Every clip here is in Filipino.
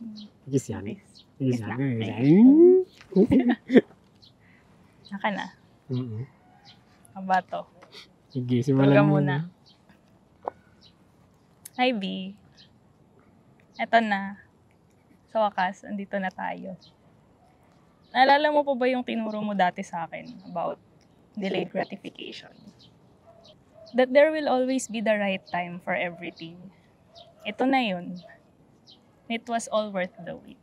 Kiss yan. Kiss yan. Naka na. Aba to. Sige, simulan muna. Hi, B. Eto na. Sa wakas, andito na tayo. Naalala mo pa ba yung tinuro mo dati sa akin about delayed gratification? That there will always be the right time for everything. Ito na yun. It was all worth the wait.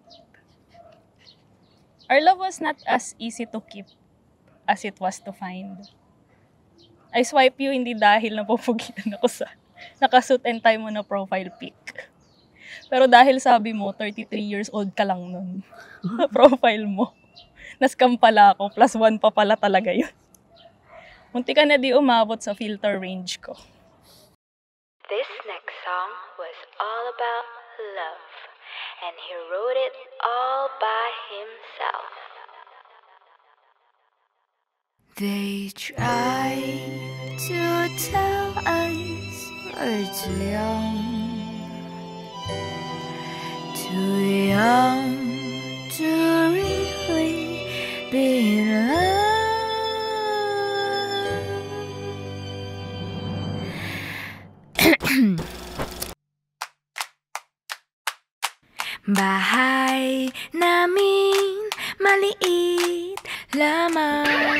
Our love was not as easy to keep as it was to find. I swipe you hindi dahil napupugitan ako sa nakasuit and tie mo na profile pic. Pero dahil sabi mo, 33 years old ka lang nun. Profile mo. Nascam pala ako, +1 pa pala talaga yun. Munti ka na di umabot sa filter range ko. This next song was all about love, and he wrote it all by himself. They try to tell us we're too young to really be in love. Bahay namin maliit lamang,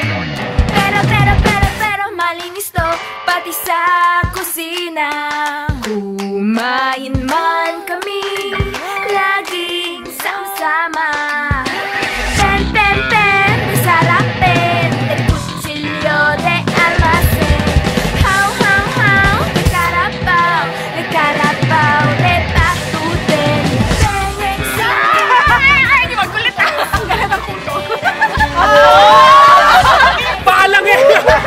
pero malinis to, pati sa kusina. Kumain man kami, laging sama-sama. Pen, sarapin, de kutsilyo, de almacen. How, de karapaw, de patuten. Ay, di magkulit ah! Ang galit ang puto. Paalang eh!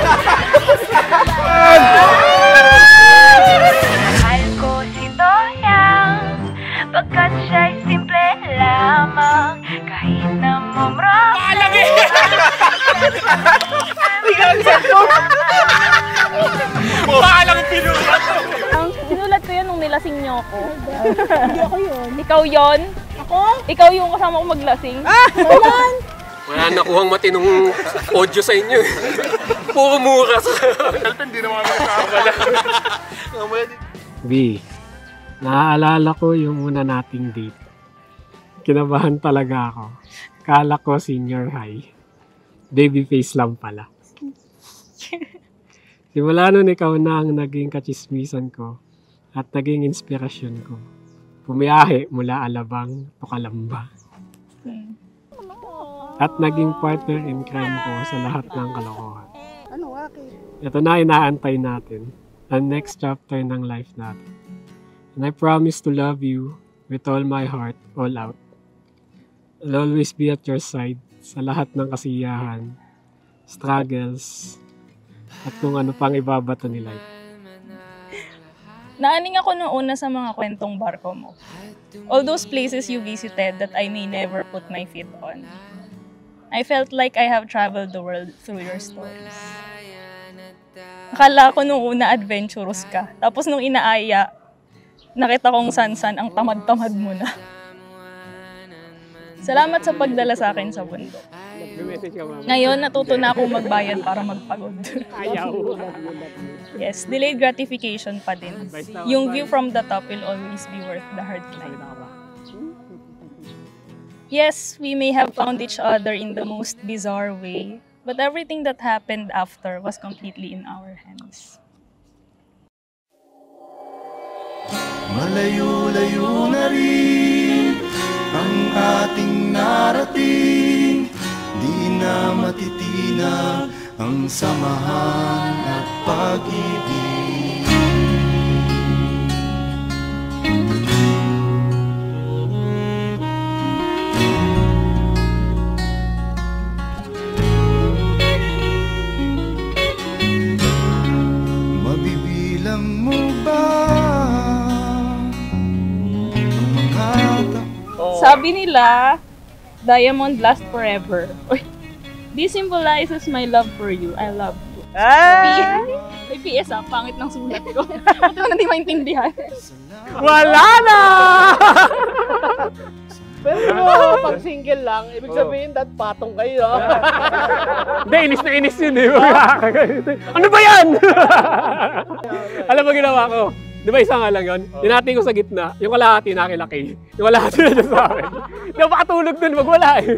Mahal ko si Toyang, pagkat siya'y simple lamang. Kahit na mumra. Paalang eh! Paalang pinulat! Sinulat ko yun nung nilasing niyo ako. Hindi ako yun. Ikaw yon? Ako? Ikaw yung kasama ko maglasing? Walan! Wala nakuhang matinong audio sa inyo eh. Puro mura sa... Hindi naman kami nakakala. B, naaalala ko yung una nating date. Kinabahan talaga ako. Kala ko senior high. Baby face lang pala. Simula nun ikaw na ang naging kachismisan ko at naging inspirasyon ko. Pumiyahe mula Alabang to Calamba. At naging partner in crime ko sa lahat ng kalokohan. Ano, Aki? Ito na inaantay natin. Ang next chapter ng life natin. And I promise to love you with all my heart, all out. I'll always be at your side sa lahat ng kasiyahan, struggles, at kung ano pang ibabato ni life. Naaning ako noong una sa mga kwentong barko mo. All those places you visited that I may never put my feet on. I felt like I have traveled the world through your stories. Akala ko nung una adventurous ka. Tapos nung inaaya, nakita kong san-san ang tamad-tamad mo na. Salamat sa pagdala sa akin sa bundok. Ngayon, natuto na akong magbayad para magpagod. Ayaw. Yes, delayed gratification pa din. Yung view from the top will always be worth the hard climb. Yes, we may have found each other in the most bizarre way, but everything that happened after was completely in our hands. Malayo-layo na rin ang ating narating, di na matitinag ang samahan at pag-ibig. Mabibilang mo ba ang mga Sabi nila, diamond lasts forever. This symbolizes my love for you. I love you. May PS pangit ng sulat ko. Ito na hindi maintindihan. Wala na! single lang, ibig sabihin that patong kayo. Hindi, inis na inis yun eh. Ano ba yan? Alam mo ginawa ko? Di ba isa nga lang yun? Dinati ko sa gitna, yung kalahati nakilaki. Yung kalahati na dyan sa akin. Hindi ako makatulog dun, wag wala eh.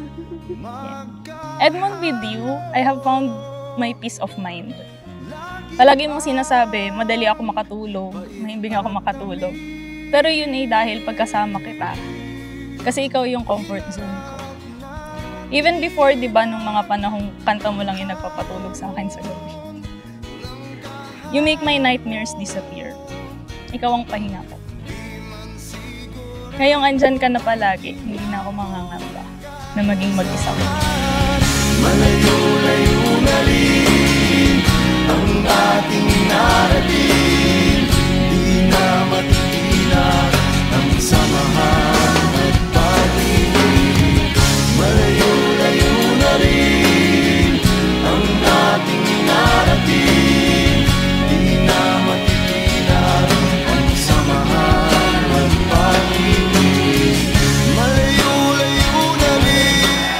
Edmond, with you, I have found my peace of mind. Palagi mong sinasabi, madali ako makatulog, mahimbing ako makatulog. Pero yun ay dahil pagkasama kita. Kasi ikaw yung comfort zone ko. Even before, di ba, nung mga panahong kanta mo lang yung nagpapatulog sa akin sa gabi. You make my nightmares disappear. Ikaw ang pahinga ko. Ngayong andyan ka na palagi, hindi na ako mangangamba na maging mag-isa ko. Malayo-layo na rin ang ating narating. Di na matitila ang samahan at pag-ibig. Malayo-layo na rin ang ating narating. Di na matitila ang samahan at pag-ibig. Malayo-layo na rin.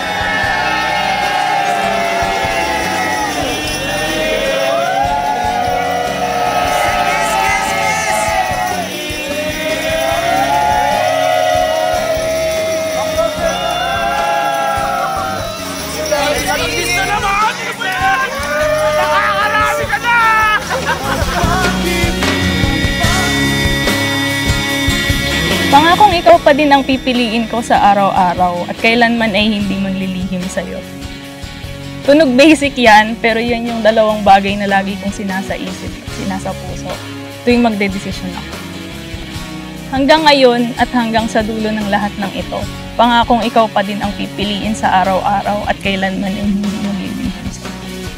Pangakong ikaw pa din ang pipiliin ko sa araw-araw at kailanman ay hindi maglilihim sa'yo. Tunog basic yan, pero yan yung dalawang bagay na lagi kong sinasa-isip at sinasa puso tuwing magdedesisyon ako. Hanggang ngayon at hanggang sa dulo ng lahat ng ito, pangakong ikaw pa din ang pipiliin sa araw-araw at kailanman ay hindi maglilihim sa'yo.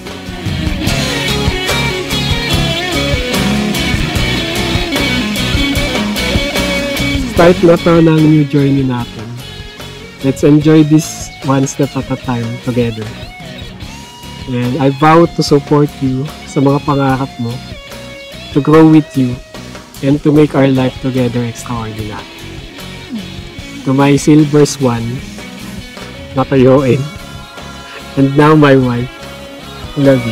Start na to ng new journey natin. Let's enjoy this one step at a time together. And I vow to support you sa mga pangarap mo, to grow with you, and to make our life together extraordinary. To my silver swan, natayuin, and now my wife, I love you.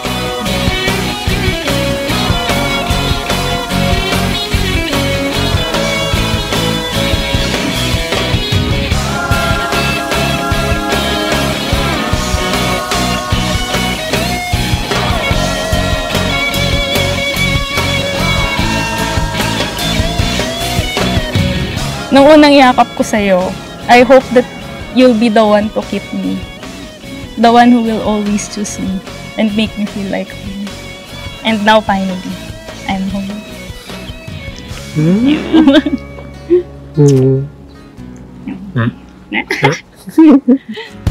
Nung unang yakap ko sa'yo, I hope that you'll be the one to keep me. The one who will always choose me and make me feel like home. And now finally, I'm home. Hmm.